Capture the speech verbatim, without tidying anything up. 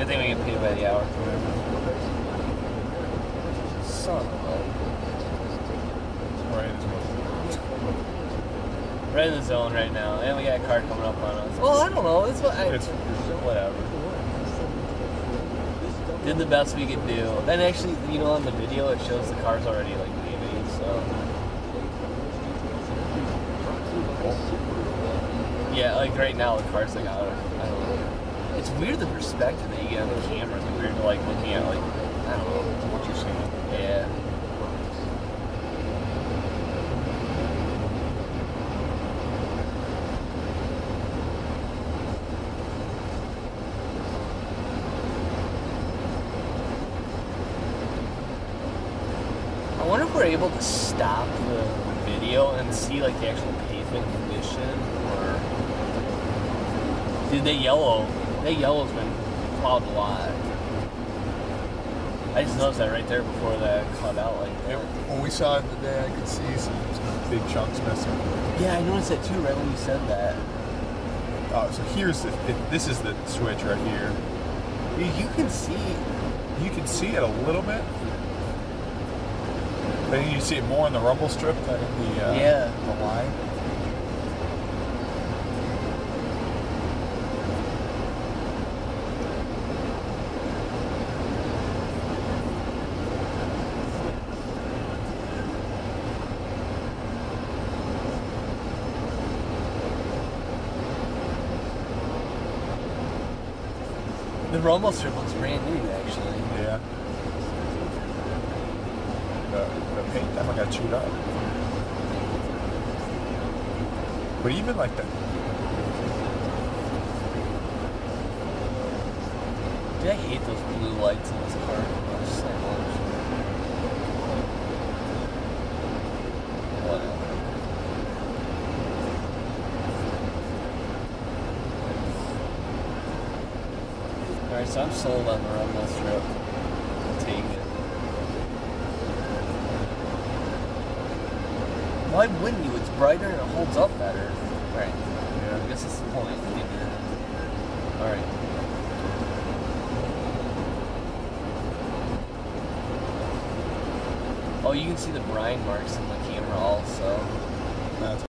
Good thing we get paid by the hour. Son of a... Right as well. Right in the zone right now, and we got a car coming up on us. Well, I don't know. It's what I. It's Whatever. Did the best we could do. Then actually, you know, on the video it shows the car's already like leaving. So. Yeah, like right now the car's like out of. I don't know. It's weird the perspective that you get on the camera. It's weird like looking at like I don't know what you're seeing. Yeah. I wonder if we're able to stop the video and see like the actual pavement condition, or dude, that yellow, that yellow's been plowed a lot. I just noticed that right there before that cut out like that. When we saw it today, I could see some, some big chunks missing. Yeah, I noticed that too right when you said that. Oh, so here's the, it, this is the switch right here. You, you can see, you can see it a little bit. But you see it more in the rumble strip than in the, uh, yeah. the line. The rumble strip looks brand new actually. Yeah. The, the paint definitely got chewed up. But even like the... Dude, I hate those blue lights in this car so much. Whatever. Alright, so I'm sold on the rumble strip. I'll take it. Why wouldn't you? It's brighter and it holds up better. Right. Yeah. I guess that's the point. Alright. Oh, you can see the brine marks in the camera also. That's